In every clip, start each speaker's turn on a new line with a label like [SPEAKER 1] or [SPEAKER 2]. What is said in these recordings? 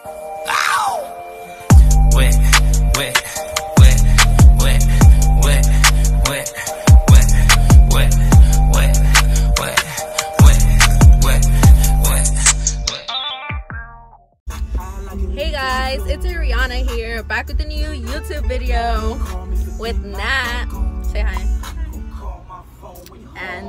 [SPEAKER 1] Hey guys, it's Arianna here, back with a new YouTube video with Nat. Say hi. And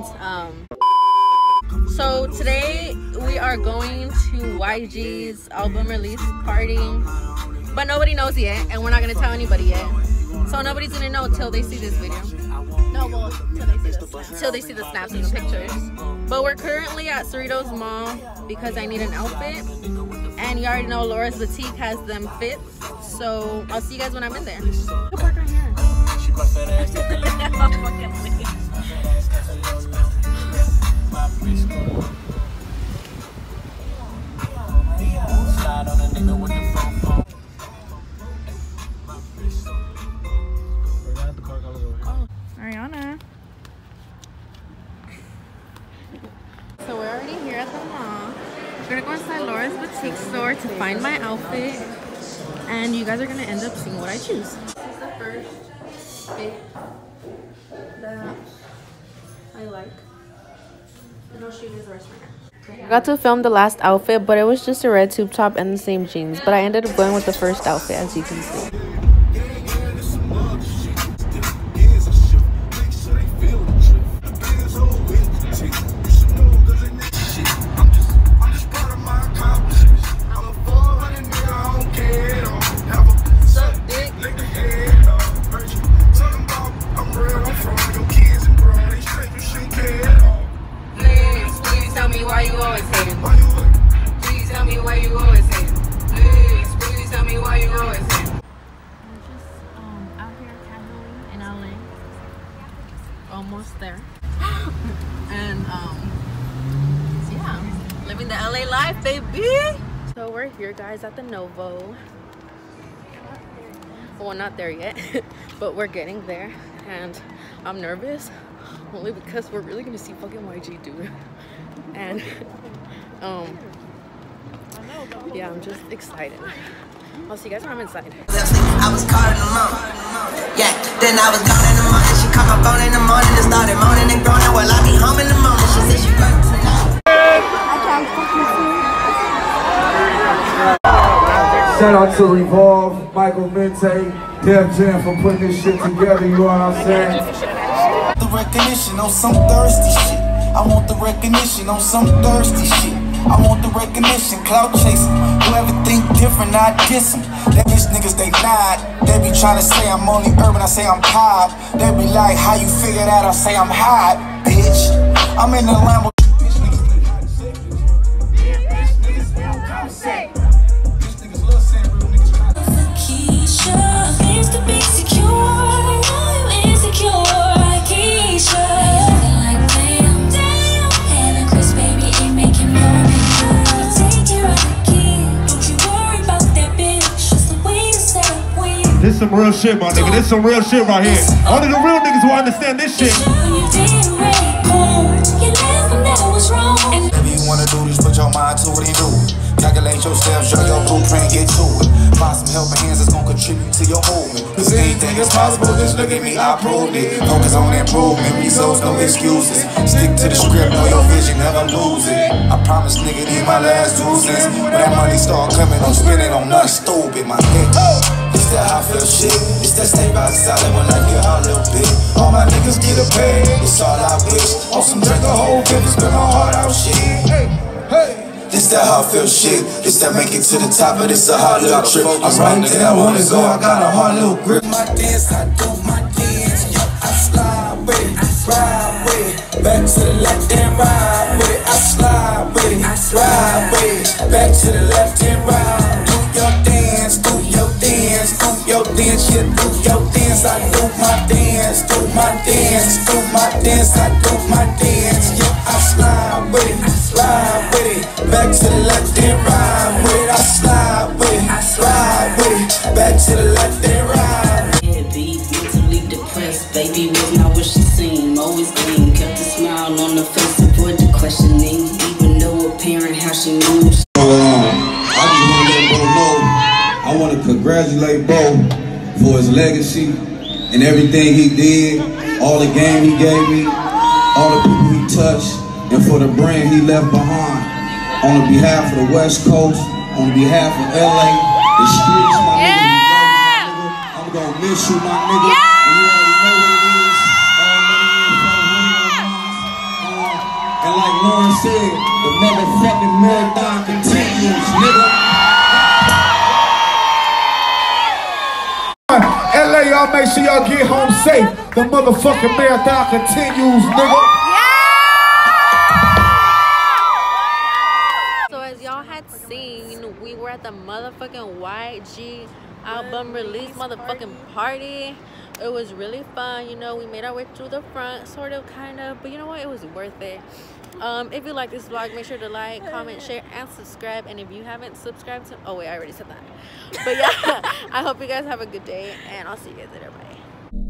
[SPEAKER 1] so today we are going to YG's album release party, but nobody knows yet, and we're not gonna tell anybody yet. So nobody's gonna know till they see this video. No, well, till they see the snaps and the pictures. But we're currently at Cerritos Mall because I need an outfit. And you already know Laura's Boutique has them fits. So I'll see you guys when I'm in there. Go park right here. Arianna. So we're already here at the mall. We're gonna go inside Laura's Boutique store to find my outfit, and you guys are gonna end up seeing what I choose. This is the first fit that I like, and I'll show you guys the rest right now. I got to film the last outfit, but it was just a red tube top and the same jeans, but I ended up going with the first outfit, as you can see. Almost there. And so yeah, living the LA life, baby. So we're here, guys, at the Novo. Well, not there yet, but we're getting there, and I'm nervous only because we're really gonna see fucking YG, dude. And yeah, I'm just excited. I'll see you guys when I'm inside.
[SPEAKER 2] I was caught in the moment. Yeah, then I was gone in the morning. She called my phone in the morning and started moaning and groaning. Well, I be home in the morning. She said she worked tonight.
[SPEAKER 3] Shout out to Revolve, Michael Mente, Def Jam for putting this shit together, you know what I'm saying?
[SPEAKER 4] The recognition on some thirsty shit. I want the recognition on some thirsty shit. I want the recognition, clout chasing. Whoever think different, I diss them. That bitch niggas, they nod. They be trying to say I'm only urban, I say I'm pop. They be like, how you figure that? I say I'm hot, bitch. I'm in the Lambo.
[SPEAKER 3] This some real shit, my nigga. This some real shit right here. Only the real niggas will understand this shit.
[SPEAKER 4] If you wanna do this, put your mind to what you do. Calculate your steps, show your blueprint, get to it. Find some helping hands that's gonna contribute to your movement. Cause anything is possible, just look at me, I proved it. Focus on improvement, results, no excuses. Stick to the script, know your vision, never lose it. I promise, nigga, these my last 2 cents. When that money start coming, I'm spending on nothing stupid, my nigga. It's that I feel shit. It's that stay by solid when life get hard a little bit. All my niggas get a pay. It's all I wish. On some drink a whole bit, spend my heart out shit. Hey, hey. This that how I feel shit. This that make it to the top of this a hard little trip. I'm right there, I wanna go. I got a hard little grip. My dance, I do my dance. Yeah, I slide with it, ride with it. Back to the left and ride with it. I slide with it, ride with it. Back to the left and ride. Do your dance, do your dance, do your dance, yeah, do your dance. I do my dance, do my dance, do my dance. I do my dance, yeah. I slide with it, slide with it. Back to the left and ride with it. I slide with it, ride with it. Back to the left and ride.
[SPEAKER 5] Heavy, mentally depressed, baby was not what she seemed. Always clean, kept a smile on her face, avoid the questioning. Even though apparent how she moves.
[SPEAKER 4] I just wanna let her know.
[SPEAKER 6] congratulate Bo for his legacy and everything he did, all the game he gave me, all the people he touched, and for the brand he left behind. On behalf of the West Coast, on behalf of LA, the streets, my nigga, I'm gonna miss you, my nigga. And you already know what it is. All money in, and like Lauren said, the motherfucking marathon continues, nigga.
[SPEAKER 3] LA, y'all make sure y'all get home safe. The motherfucking marathon continues, nigga.
[SPEAKER 1] So as y'all had seen, we were at the motherfucking YG album release motherfucking party. It was really fun, you know. We made our way through the front, sort of, kind of, but you know what, it was worth it. If you like this vlog, make sure to like, comment, share, and subscribe. And if you haven't subscribed to, oh wait, I already said that. But yeah, I hope you guys have a good day, and I'll see you guys later. Bye.